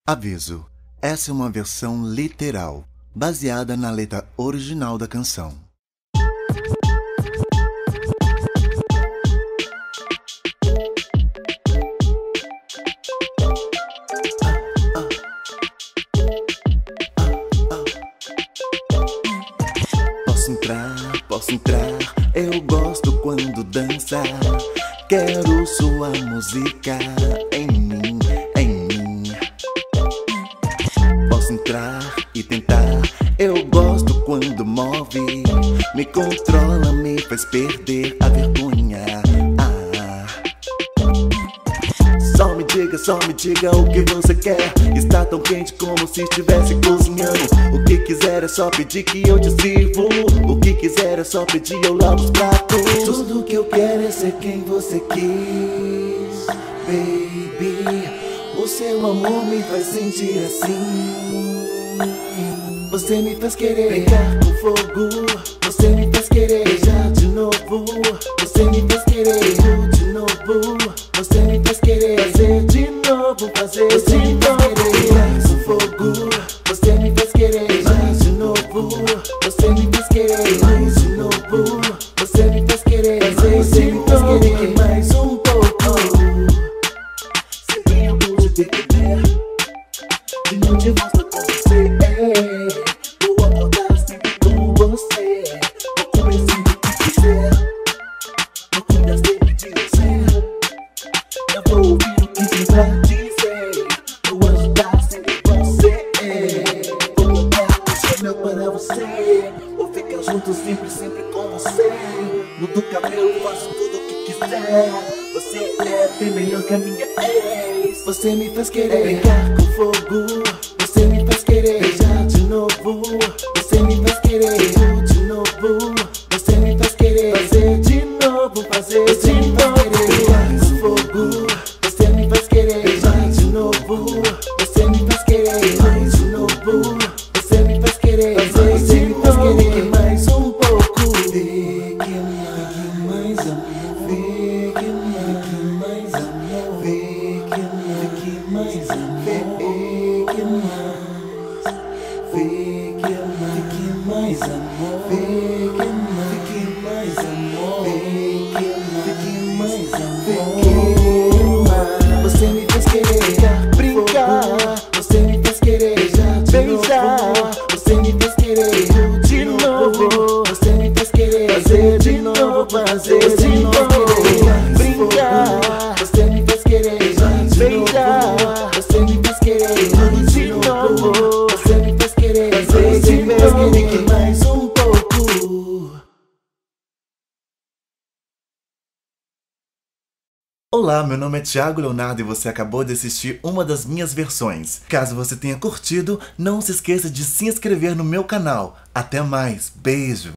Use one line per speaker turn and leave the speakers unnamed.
Aviso: essa é uma versão literal, baseada na letra original da canção. Posso entrar, eu gosto quando dança. Quero sua música em mim. Posso entrar e tentar, eu gosto quando move. Me controla, me faz perder a vergonha. Só me diga o que você quer. Está tão quente como se estivesse cozinhando. O que quiser é só pedir que eu te sirvo. O que quiser é só pedir, eu lavo os pratos. Tudo que eu quero é ser quem você quis, baby. O seu amor me faz sentir assim. Você me faz querer brincar com fogo. Você me faz querer beijar de novo. Você me faz querer eu de novo. Você me faz querer fazer de novo, fazer de novo. Mais um fogo. Você me faz querer beijar de novo. Você me faz querer mais de novo. Você me faz querer fazer de novo. Mais um pouco. Sempre eu vou te beber. De noite eu gosto com você. Vou acordar sempre com você. Vou comer sempre o que quiser. Vou cuidar sempre de você. Eu vou ouvir o que tem pra dizer. Vou ajudar sempre você. Vou botar o meu para você. Vou ficar junto sempre com você. Mudo o cabelo, faço tudo o que quiser. Você é bem melhor que a minha ex. Você me faz querer brincar com fogo. Você me faz querer beijar de novo. Você me faz querer eu de novo. Você me faz querer fazer de novo, fazer de novo. Mais um fogo. Você me faz querer beijar de novo. Você me faz querer mais de novo. Você me faz querer fazer de novo. Mais um pouco. Vê que mais amor. Vê que mais amor. Vê que mais amor. Vê que mais amor. Vê que mais amor. Vê que mais amor. Você me faz querer brincar. Você me faz querer beijar. Você me faz querer de novo. Você me faz querer fazer de novo, fazer de novo. Brincar. Você me faz querer beijar. Você me faz querer de novo. Você me faz querer fazer de novo. Mais um pouco. Olá, meu nome é Thiago Leonardo e você acabou de assistir uma das minhas versões. Caso você tenha curtido, não se esqueça de se inscrever no meu canal. Até mais, beijo!